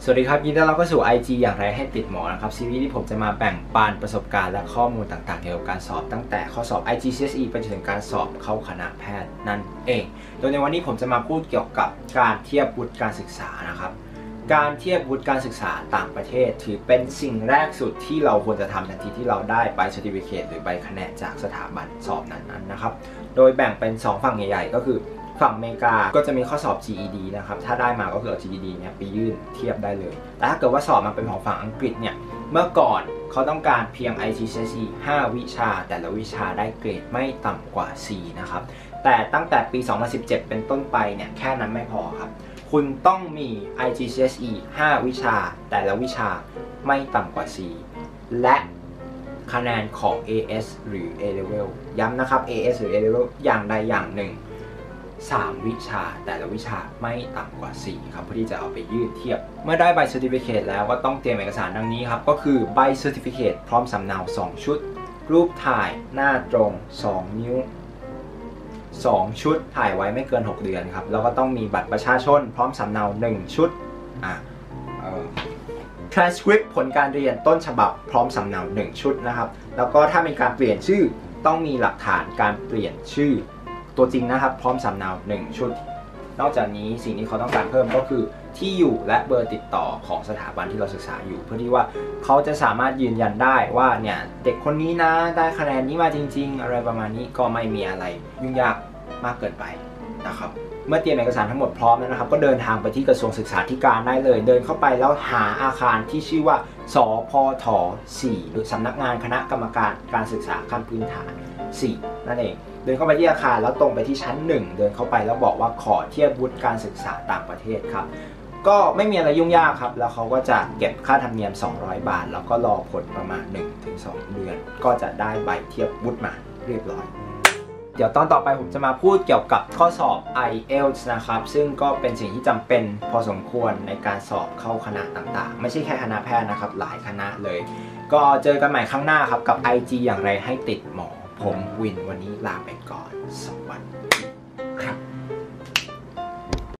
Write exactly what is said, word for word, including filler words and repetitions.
สวัสดีครับยินดีต้อนรับเข้าสู่ ไอ จี อย่างไรให้ติดหมอนะครับซีรีส์ที่ผมจะมาแบ่งปันประสบการณ์และข้อมูลต่างๆเกี่ยวกับการสอบตั้งแต่ข้อสอบ ไอ จี ซี เอส อี ไปจนถึงการสอบเข้าคณะแพทย์นั่นเองโดยในวันนี้ผมจะมาพูดเกี่ยวกับการเทียบวุฒิการศึกษานะครับการเทียบวุฒิการศึกษาต่างประเทศถือเป็นสิ่งแรกสุดที่เราควรจะทำทันทีที่เราได้ใบ Certificate หรือใบคะแนนจากสถาบันสอบนั้นๆนะครับโดยแบ่งเป็นสองฝั่งใหญ่ๆก็คือฝั่งอเมริกาก็จะมีข้อสอบ จี อี ดี นะครับถ้าได้มาก็คือเอา จี อี ดี เนี่ยไปยื่นเทียบได้เลยแต่ถ้าเกิดว่าสอบมาเป็นของฝั่งอังกฤษเนี่ยเมื่อก่อนเขาต้องการเพียง ไอ จี ซี เอส อี ห้าวิชาแต่ละวิชาได้เกรดไม่ต่ำกว่า C นะครับแต่ตั้งแต่ปี สองพันสิบเจ็ด เป็นต้นไปเนี่ยแค่นั้นไม่พอครับคุณต้องมี ไอ จี ซี เอส อี ห้าวิชาแต่ละวิชาไม่ต่ำกว่า C และคะแนนของ เอ เอส หรือ A Level ย้ำนะครับ เอ เอส หรือ A Level อย่างใดอย่างหนึ่งสามวิชาแต่ละวิชาไม่ต่ำกว่าสี่ครับเพื่อที่จะเอาไปยื่นเทียบเมื่อได้ใบ Certificate แล้วก็ต้องเตรียมเอกสารดังนี้ครับก็คือใบ Certificate พร้อมสำเนาสองชุดรูปถ่ายหน้าตรงสองนิ้วสองชุดถ่ายไว้ไม่เกินหกเดือนครับแล้วก็ต้องมีบัตรประชาชนพร้อมสำเนาหนึ่งชุดอ่ะเอ่อ transcript ผลการเรียนต้นฉบับพร้อมสำเนาหนึ่งชุดนะครับแล้วก็ถ้ามีการเปลี่ยนชื่อต้องมีหลักฐานการเปลี่ยนชื่อตัวจริงนะครับพร้อมสำเนาหนึ่งชุดนอกจากนี้สิ่งที่เขาต้องการเพิ่มก็คือที่อยู่และเบอร์ติดต่อของสถาบันที่เราศึกษาอยู่เพื่อที่ว่าเขาจะสามารถยืนยันได้ว่าเนี่ยเด็กคนนี้นะได้คะแนนนี้มาจริงๆอะไรประมาณนี้ก็ไม่มีอะไรยุ่งยากมากเกินไปนะครับเมื่อเตรียมเอกสารทั้งหมดพร้อมแล้วนะครับก็เดินทางไปที่กระทรวงศึกษาธิการได้เลยเดินเข้าไปแล้วหาอาคารที่ชื่อว่าสพทสี่หรือสำนักงานคณะกรรมการการศึกษาขั้นพื้นฐานสี่นั่นเองเดินเข้าไปที่อาคารแล้วตรงไปที่ชั้นหนึ่งเดินเข้าไปแล้วบอกว่าขอเทียบวุฒิการศึกษาต่างประเทศครับก็ไม่มีอะไรยุ่งยากครับแล้วเขาก็จะเก็บค่าธรรมเนียมสองร้อยบาทแล้วก็รอผลประมาณ หนึ่งถึงสอง เดือนก็จะได้ใบเทียบวุฒิมาเรียบร้อยเดี๋ยวตอนต่อไปผมจะมาพูดเกี่ยวกับข้อสอบ ไอ เอล ที เอส นะครับซึ่งก็เป็นสิ่งที่จำเป็นพอสมควรในการสอบเข้าคณะต่างๆไม่ใช่แค่คณะแพทย์นะครับหลายคณะเลยก็เจอกันใหม่ข้างหน้าครับกับ ไอ จี อย่างไรให้ติดหมอผมวินวันนี้ลาไปก่อนสวัสดี